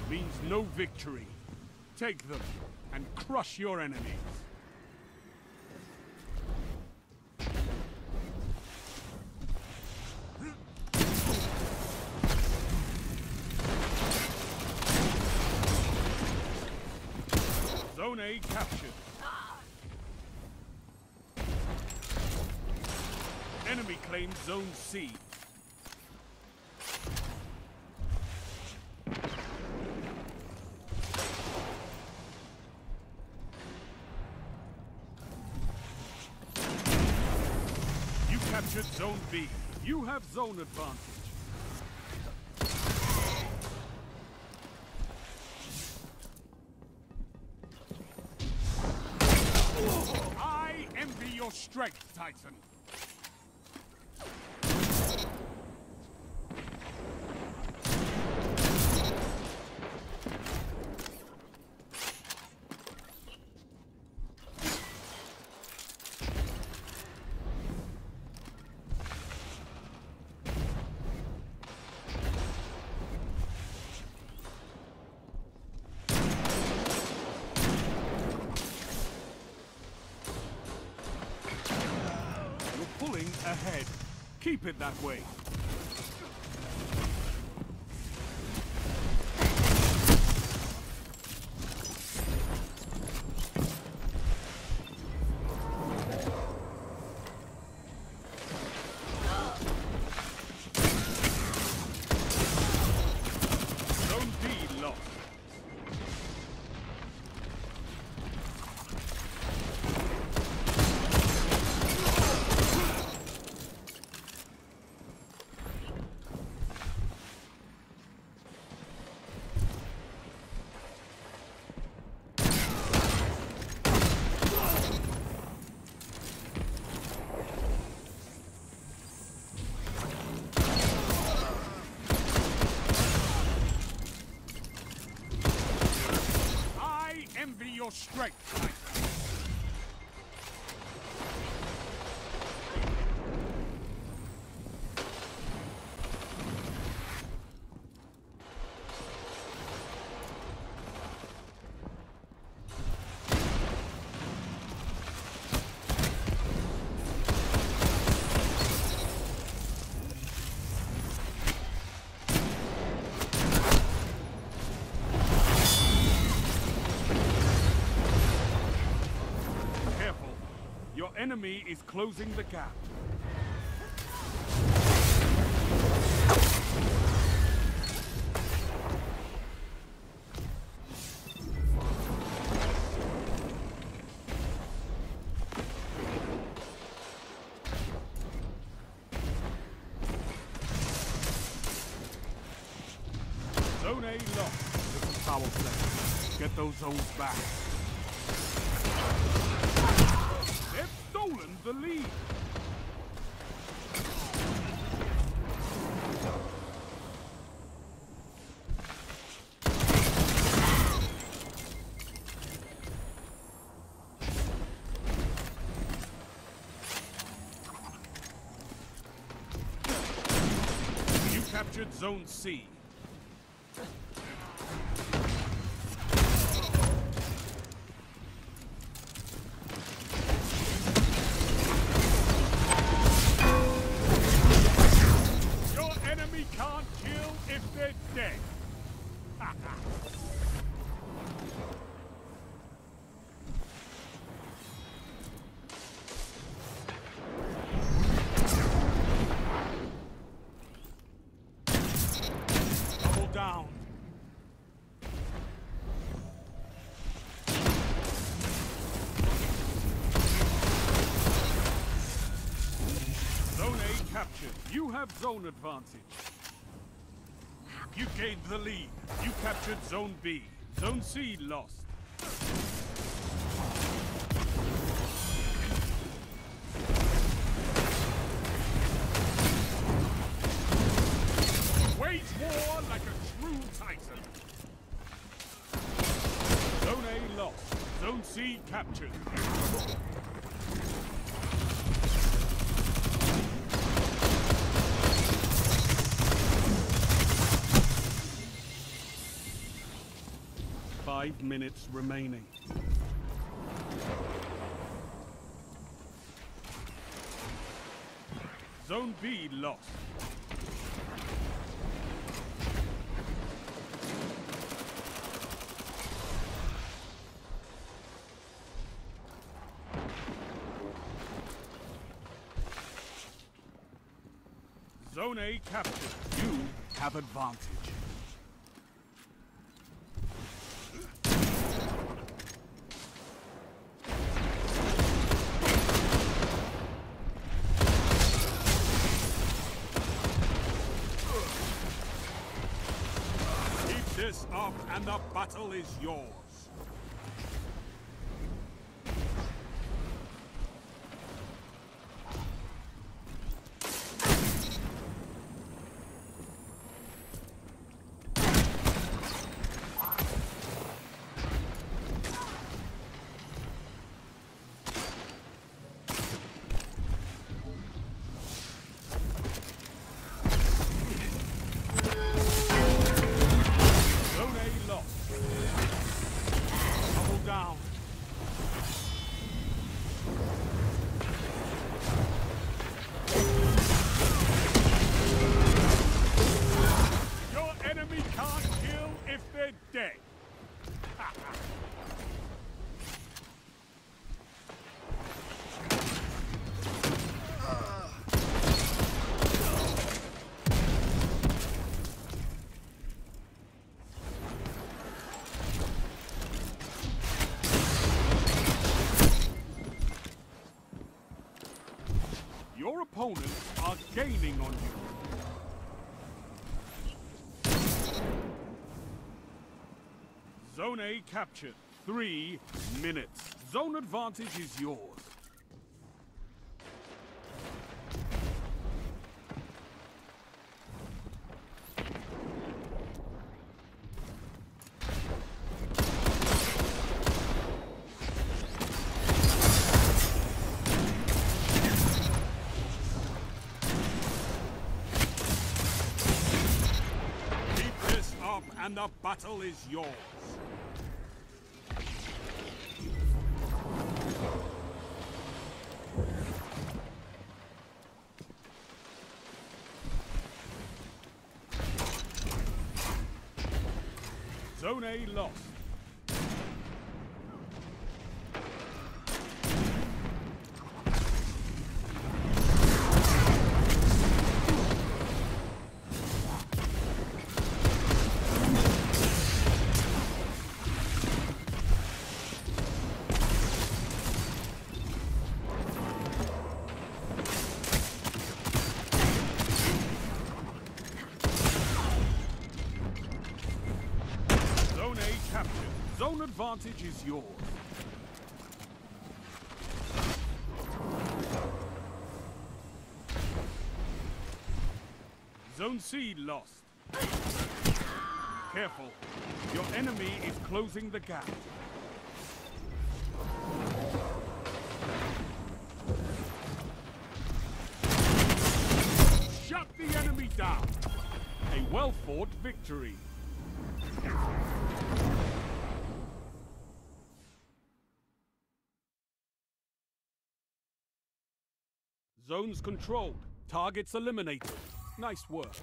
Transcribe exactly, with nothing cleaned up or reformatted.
means no victory. Take them and crush your enemies. Zone A captured. Enemy claims Zone C. You captured Zone B. You have zone advantage. I envy your strength, Titan. Ahead. Keep it that way. Zone B lost. Your strength, Titan. Your enemy is closing the gap. Zone A lost. This is power play. Get those zones back. Stolen the lead. You captured Zone C. Can't kill if they're dead. Double down. Zone A captured. You have zone advantage. You gained the lead. You captured Zone B. Zone C lost. Wage war like a true Titan. Zone A lost. Zone C captured. Five minutes remaining. Zone B lost. Zone A captured. You have advantage. Keep this up and the battle is yours. Your opponents are gaining on you. Zone A captured. Three minutes. Zone advantage is yours. And the battle is yours. Zone A lost. Zone advantage is yours. Zone C lost. Careful. Your enemy is closing the gap. Shut the enemy down. A well-fought victory. Zones controlled. Targets eliminated. Nice work.